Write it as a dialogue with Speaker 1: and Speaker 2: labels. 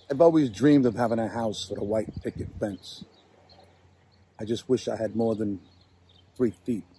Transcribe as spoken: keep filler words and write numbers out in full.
Speaker 1: I've always dreamed of having a house with a white picket fence. I just wish I had more than three feet.